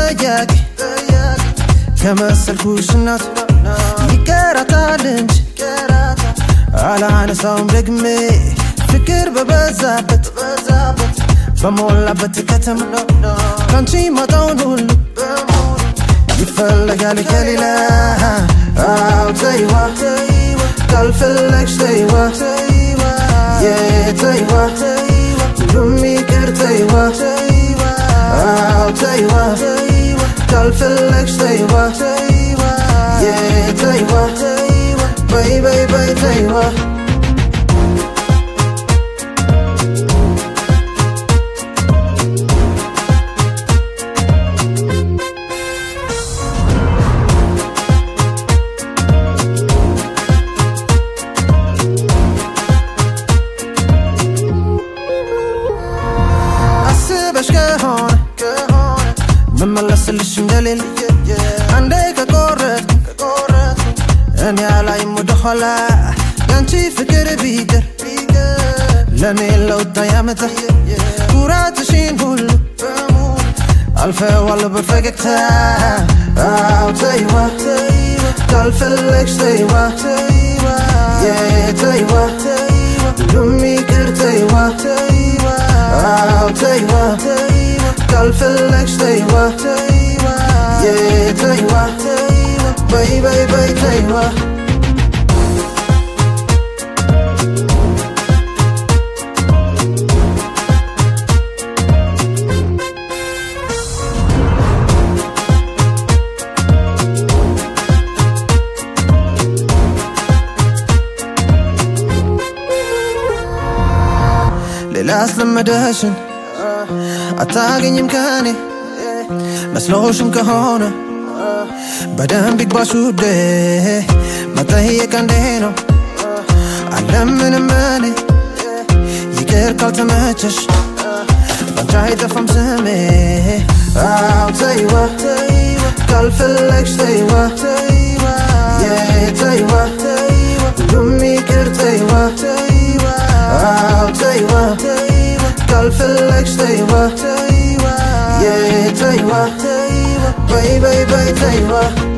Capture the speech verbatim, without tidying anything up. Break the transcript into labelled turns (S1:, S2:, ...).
S1: ጠያቂ ከመሰልኩሽ እናት ይቀራታል እንጂ አላነሳውም ደግሜ ፍቅር በበዛበት በሞላበት ከተማ ካንቺ ማጣውን ሁሉ ይፈልጋል ከሌላ አው ተይዋ ካልፈለግሽ ተይዋ የተይዋ ሁሉም ይቅር ተይዋ አው ተይዋ ካልፈለግሽ ተይዋ የተይዋ በይ በይ በይ ተይዋ መመለስልሽ እንደሌለ አንዴ ከቆረጥ እኔ አላይም ወደ ኋላ ያንቺ ፍቅር ቢቀር ለኔ ለውጥ ያመጣ ኩራትሽን ሁሉ አልፈዋለሁ በፈገግታ አው ተይዋ ካልፈለግሽ ተይዋ የተይዋ ሁሉም ይቅር ተይዋ አው ተይዋ ካልፈለግሽ ተይዋ የተይዋ በይ በይ በይ ተይዋ ሌላ አስለመደሽን አታገኝም ከኔ መስሎሽም ከሆነ በደንብ ይግባሽ ውዴ መጠየቅ እንዴ ነው አለምንም እኔ ይቅር ካልተመቸሽ ባንቺ አይጠፋም ስሜ አው ተይዋ ካልፈለግሽ ተይዋ የተይዋ ሁሉም ይቅር ተይዋ አው ተይዋ ካልፈለግሽ ተይዋ የተይዋ በይ በይ በይ ተይዋ